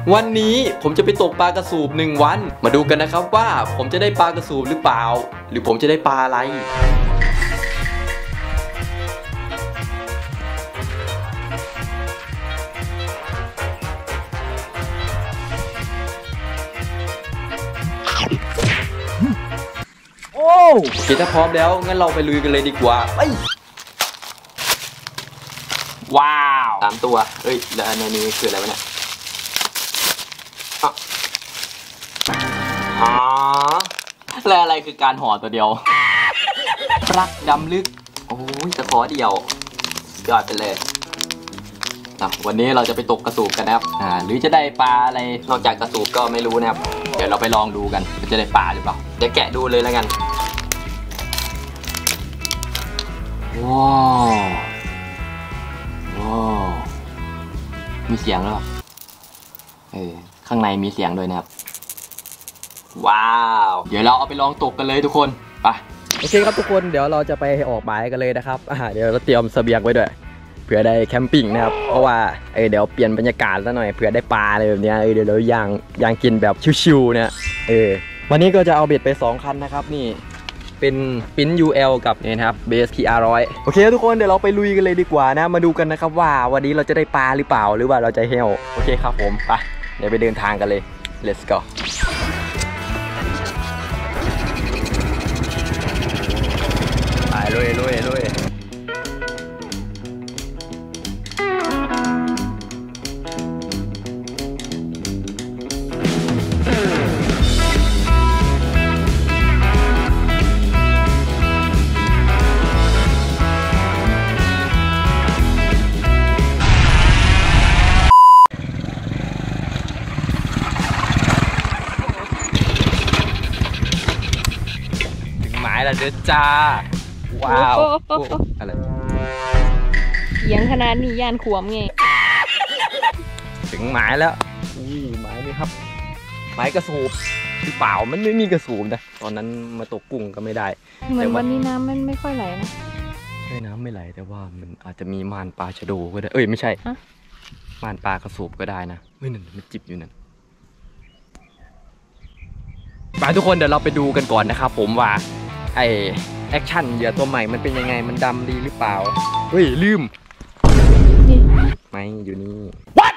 วันนี้ผมจะไปตกปลากระสูบ1 วันมาดูกันนะครับว่าผมจะได้ปลากระสูบหรือเปล่าหรือผมจะได้ปลาอะไรโอ้เดี๋ยวถ้าพร้อมแล้วงั้นเราไปลุยกันเลยดีกว่าไปว้าว3 ตัวเฮ้ยแล้วในนี้คืออะไรวะเนี่ยอ๋อแล้วอะไรคือการห่อตัวเดียวปลักดำลึกโอ้ยตะขอเดียวยอดไปเลยวันนี้เราจะไปตกกระสูบกันนะครับหรือจะได้ปลาอะไรนอกจากกระสูบก็ไม่รู้นะครับเดี๋ยวเราไปลองดูกันว่าจะได้ปลาหรือเปล่าเดี๋ยวแกะดูเลยแล้วกันว้าวมีเสียงแล้วข้างในมีเสียงด้วยนะครับว้าวเดี๋ยวเราเอาไปลองตกกันเลยทุกคนไปโอเคครับทุกคนเดี๋ยวเราจะไปออกหมายกันเลยนะครับเดี๋ยวเราเตรียมเสบียงไว้ด้วยเผื่อได้แคมปิ้งนะครับเพราะว่าเดี๋ยวเปลี่ยนบรรยากาศซะหน่อยเผื่อได้ปลาอะไรแบบนี้เดี๋ยวเราย่างกินแบบชิวๆเนี่ยวันนี้ก็จะเอาเบ็ดไป2 คันนะครับนี่เป็นปิ้น UL กับนี่นะครับเบส PR100โอเคทุกคนเดี๋ยวเราไปลุยกันเลยดีกว่านะมาดูกันนะครับว่าวันนี้เราจะได้ปลาหรือเปล่าหรือว่าเราจะเฮลโอเคครับผมไปเดี๋ยวไปเดินทางกันเลย let's goไปลุยหมายละเด้อจ้าว้าวอะไรเสียงขนาดนี้ย่านขวมไงถึงหมายแล้วหมายนี่ครับหมายกระสูบหรือเปล่ามันไม่มีกระสูบนะตอนนั้นมาตกกุ้งก็ไม่ได้เหมือนวันนี้น้ำมันไม่ค่อยไหลนะใช่น้ำไม่ไหลแต่ว่ามันอาจจะมีม่านปลาชะโดก็ได้ไม่ใช่ม่านปลากระสูบก็ได้นะนั่นมันจิบอยู่นั่นไปทุกคนเดี๋ยวเราไปดูกันก่อนนะครับผมว่าแอคชั่นเหยื่อตัวใหม่มันเป็นยังไงมันดำดีหรือเปล่าลืมไม่อยู่นี่ What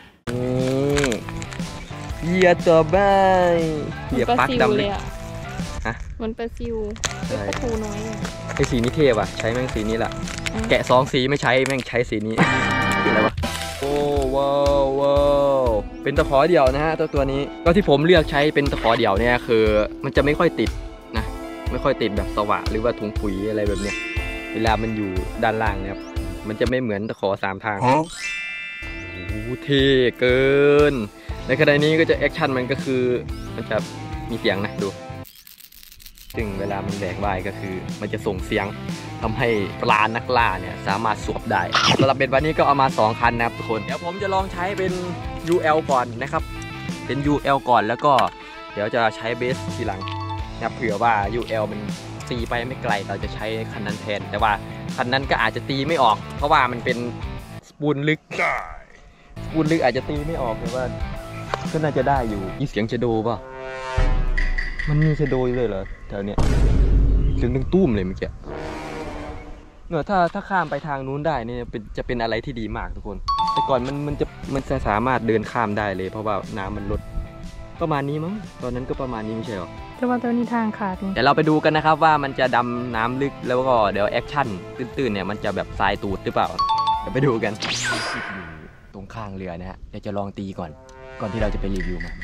เหยื่อตัวใหม่เหยื่อปักดำเลยมันปลาซิวเป็นปลาทูน้อยสีนี้เทพใช้แม่งสีนี้แหละแกะ2 สีไม่ใช้แม่งใช้สีนี้อะไรวะโอ้ว้าวเป็นตะขอเดี่ยวนะฮะตัวนี้ก็ที่ผมเลือกใช้เป็นตะขอเดี่ยวเนี่ยคือมันจะไม่ค่อยติดนะไม่ค่อยติดแบบสว่านหรือว่าถุงปุ๋ยอะไรแบบเนี้ยเวลามันอยู่ด้านล่างเนี่ยมันจะไม่เหมือนตะขอ3 ทางโอ้เท่เกินในขณะนี้ก็จะแอคชั่นมันก็คือมันจะมีเสียงนะดูซึ่งเวลามันแหวกว่ายก็คือมันจะส่งเสียงทำให้ปลานักล่าเนี่ยสามารถสวบได้สำหรับเบ็ดวันนี้ก็เอามา2 คันนะครับทุกคนเดี๋ยวผมจะลองใช้เป็น UL ก่อนนะครับเป็น UL ก่อนแล้วก็เดี๋ยวจะใช้เบสทีหลังนะเผื่อว่า UL มันตีไปไม่ไกลเราจะใช้คันนั้นแทนแต่ว่าคันนั้นก็อาจจะตีไม่ออกเพราะว่ามันเป็นสปูนลึกอาจจะตีไม่ออกแต่ว่าก็น่าจะได้อยู่มีเสียงชะโดป่ะมันมีชะโดเลยเหรอแถวเนี้ยเสียงดังตุ้มเลยเมื่อกี้เนี่ยถ้าข้ามไปทางนู้นได้เนี่ยจะเป็นอะไรที่ดีมากทุกคนแต่ก่อนมันจะสามารถเดินข้ามได้เลยเพราะว่าน้ำมันลดประมาณนี้มั้งตอนนั้นก็ประมาณนี้ไม่ใช่หรอแต่ว่าตัวนี้ทางขาดเดี๋ยวเราไปดูกันนะครับว่ามันจะดำน้ำลึกแล้วก็เดี๋ยวแอคชั่นตื้นๆเนี่ยมันจะแบบทรายตูดหรือเปล่าเดี๋ยวไปดูกันตรงข้างเรือนะฮะเดี๋ยวจะลองตีก่อนที่เราจะไปรีวิวมัน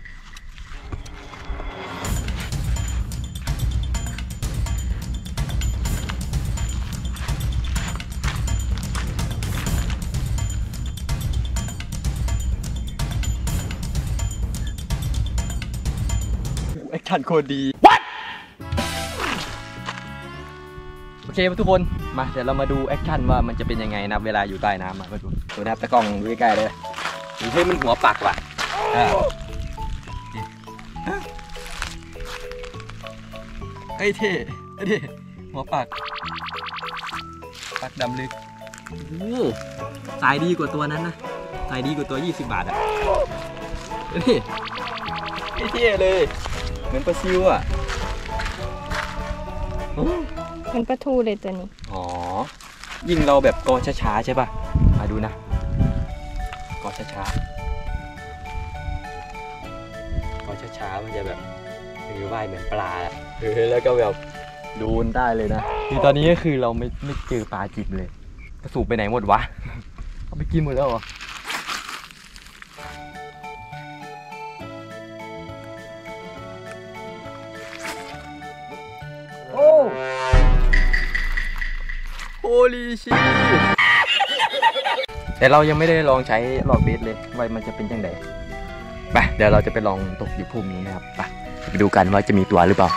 แอคชั่นโคตรดี What โอเคทุกคนมาเดี๋ยวเรามาดูแอคชั่นว่ามันจะเป็นยังไงนะเวลาอยู่ใต้น้ำมาก็ดูนะครับตะกล้องดูใกล้ๆเลยเฮ้ยมันหัวปักว่ะเฮ้ยเท่หัวปักดำลึกสายดีกว่าตัวนั้นนะสายดีกว่าตัว20 บาทนี่เท่เลยเหมือนปลาซิวอ่ะมันปลาทูเลยตัวนี้อ๋อยิ่งเราแบบกอช้าๆใช่ป่ะมาดูนะกอช้าๆมันจะแบบว่ายเหมือนปลาแล้วก็แบบดูนได้เลยนะคือตอนนี้ก็คือเราไม่เจอปลาจิบเลยกระสูบไปไหนหมดวะเอาไปกินหมดแล้วเหรอโอ้โฮลีชิแต่เรายังไม่ได้ลองใช้หลอดเบสเลยว่ามันจะเป็นยังไงไปเดี๋ยวเราจะไปลองตกอยู่ภูมินี้นะครับไปดูกันว่าจะมีตัวหรือเปล่า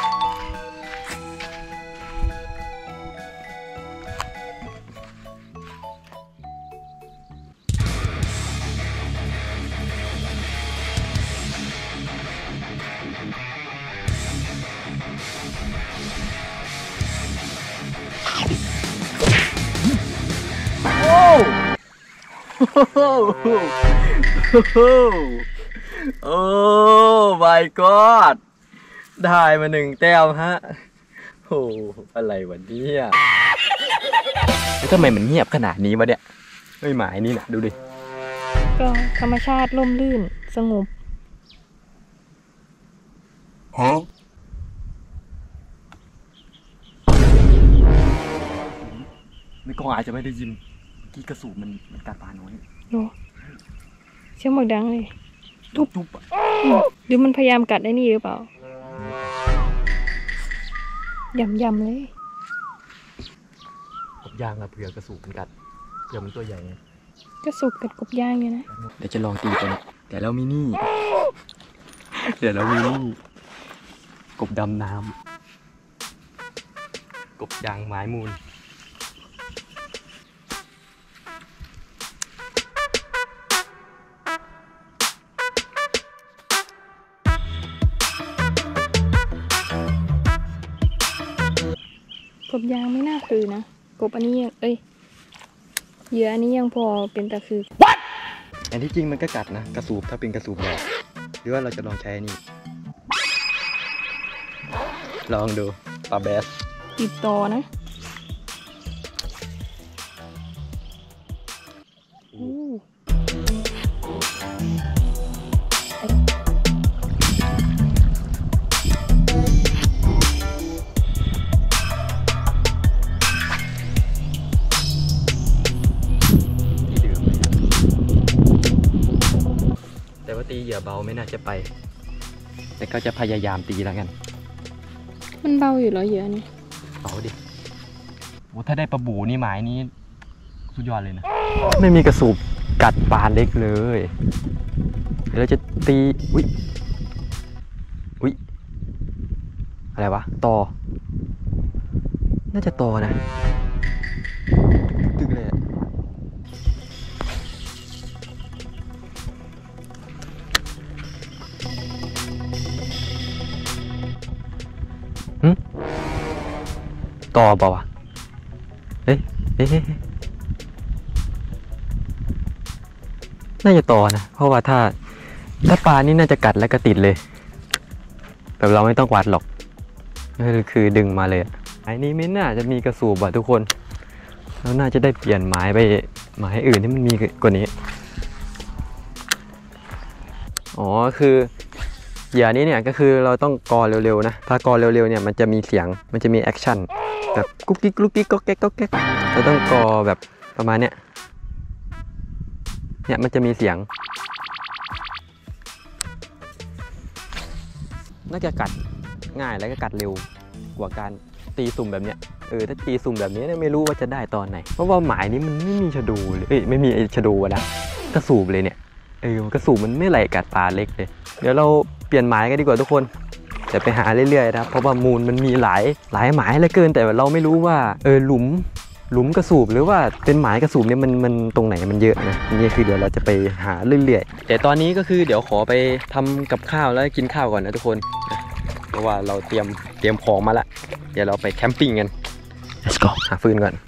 โอ้โอ้ my god ได้มา1 แต้มฮะโอ้อะไรวะเนี่ยแล้วทำไมมันเงียบขนาดนี้วะเนี่ยไม่หมายนี่นะดูดิก็ธรรมชาติร่มรื่นสงบฮะไม่ก็อาจจะไม่ได้ยินที่กระสูบมันกัดปลาน้อยโอ้เสียงหมกดังเลยทุบหรือมันพยายามกัดได้นี่หรือเปล่า ยำเลยกบยางอะเผื่อกระสูบมันกัดเผื่อมันตัวใหญ่ไงก็สุกกัดกบย่างอยู่นะเดี๋ยวจะลองตีกันแต่เรามีนี่กบดำน้ำกบยางไม้มูลกบยางไม่น่าคือนะ กบอันนี้ยังเหยื่ออันนี้ยังพอเป็นตะคืออันที่จริงมันก็กัดนะกระสูบถ้าเป็นกระสูบใหญ่หรือว่าเราจะลองใช้นี่ลองดูปลาแบสติดต่อนะแต่ว่าตีเหยื่อเบาไม่น่าจะไปแต่ก็จะพยายามตีแล้วกันมันเบาอยู่เหรอเหยื่อนี่เอาดิโอ้ถ้าได้ปลาบูนี่หมายนี้สุดยอดเลยนะไม่มีกระสูบกัดปลาเล็กเลยเดี๋ยวเราจะตีอุ๊ยอะไรวะตอน่าจะตอนะตึกเลยอะต่อเปล่าวะเอ๊ะน่าจะต่อนะเพราะว่าถ้าปลานี่น่าจะกัดแล้วก็ติดเลยแบบเราไม่ต้องกวาดหรอกคือดึงมาเลยไม้นี้ไม่น่าจะมีกระสูบอ่ะทุกคนเราน่าจะได้เปลี่ยนไม้ไปไม้อื่นที่มันมีกว่านี้อ๋อคือเหยื่อนี้เนี่ยก็คือเราต้องกอเร็วๆนะถ้ากอเร็วๆเนี่ยมันจะมีเสียงมันจะมีแอคชั่นแบบกุ๊กกิ๊กกุ๊กกิ๊กก็แก๊กก็แก๊กเราต้องกอแบบประมาณเนี้ยมันจะมีเสียงน่าจะกัดง่ายแล้วก็กัดเร็วกว่าการตีสุ่มแบบเนี้ยถ้าตีสุ่มแบบนี้เนี่ยไม่รู้ว่าจะได้ตอนไหนเพราะว่าหมายนี้มันไม่มีชะดูเลยไม่มีไอ้ชะดูนะกระสูบเลยเนี่ยกระสูบมันไม่ไหลกัดปลาเล็กเลยเดี๋ยวเราเปลี่ยนหมายกันดีกว่าทุกคนแต่ไปหาเรื่อยๆนะเพราะว่ามูลมันมีหลายหมายเหลือเกินแต่เราไม่รู้ว่าหลุมกระสูบหรือว่าเป็นหมายกระสูบเนี่ยมันตรงไหนมันเยอะนะนี่คือเดี๋ยวเราจะไปหาเรื่อยๆแต่ตอนนี้ก็คือเดี๋ยวขอไปทำกับข้าวแล้วกินข้าวก่อนนะทุกคนเพราะว่าเราเตรียมของมาละเดี๋ยวเราไปแคมปิ้งกัน let's go หาฟืนก่อน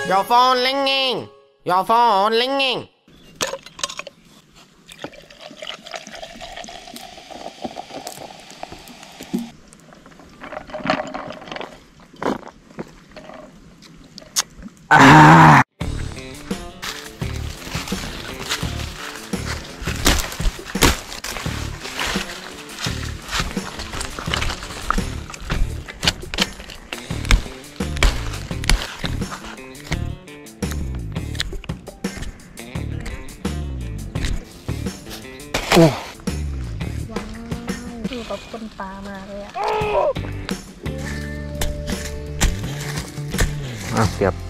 Your phone ringing. Your phone ringing. ว้าวอยู่กับคนปลามาเลยอ่ะเสียบ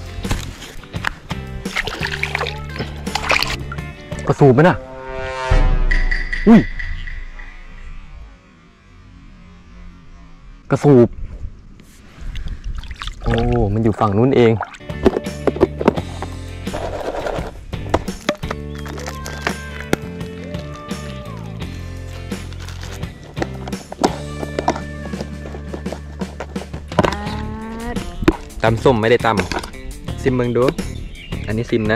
กระสูบไหมน่ะอุ้ยกระสูบโอ้มันอยู่ฝั่งนู้นเองตำส้มไม่ได้ตำซิมเบิงดูอันนี้ซิมนะ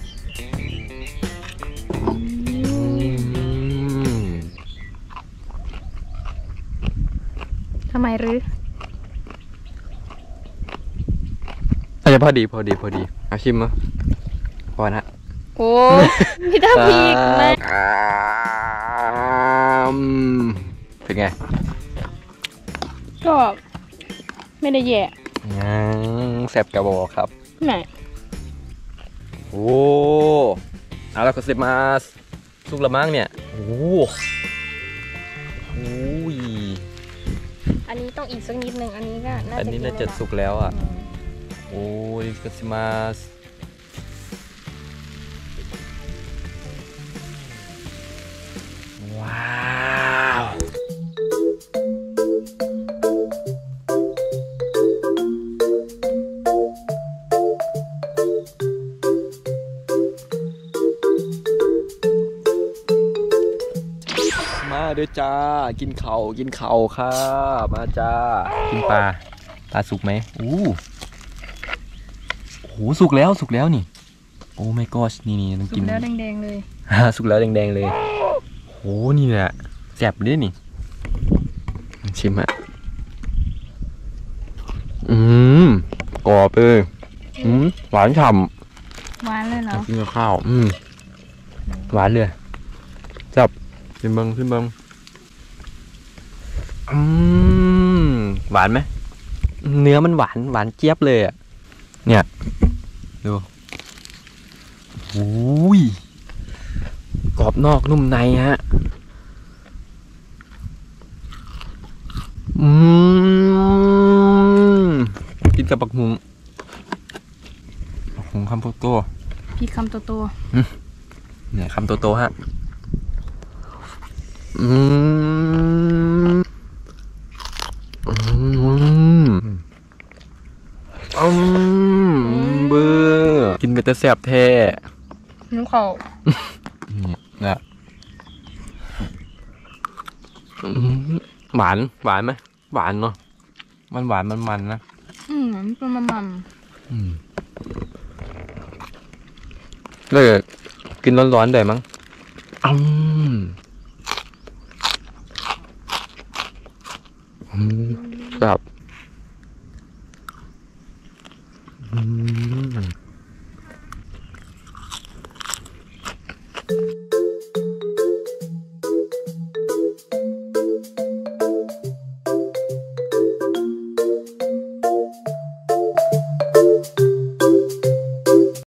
ทำไมหรืออาจจะพอดีเอาชิมมั้ยพอนะโอ้พี่ตาพีกนะเป็นไงก็ไม่ได้แย่แซ่บกระบอกครับไหนโอ้เอาแล้วก็เสร็จมาสุกละมั้งเนี่ยโอ้ยอันนี้ต้องอีกสักนิดนึงอันนี้ก็น่าจะอันนี้น่าจะสุกแล้วอ่ะโอ้ยก็สิมาว้าวมาเด้อจ้ากินเข่าค่ะมาจ้ากินปลาสุกไหมอู้โหสุกแล้วนี่โอ้ my gosh นี่ต้องสุกิกนแล้วแดงๆเลยสุกแล้วแดงๆเลยโหนี่แหละแซ่บเลยนี่ชิมอ่ะกรอบเลยหวานฉ่ำหวานเลยเหรอกินกับข้าวหวานเลยจับขึ้นเบิงหวานไหมเนื้อมันหวานเจี๊ยบเลยอ่ะเนี่ยดูโอ้ยกรอบนอกนุ่มในฮะกินกับบักหุงคำโตพี่คำโตเนี่ยคำโตฮะเบื่อกินไปแต่แซ่บแท้ๆนิ้วเขานี่นะหวานไหมหวานเนาะมันนะเป็นมันเลยกินร้อนๆได้มั้งแบบ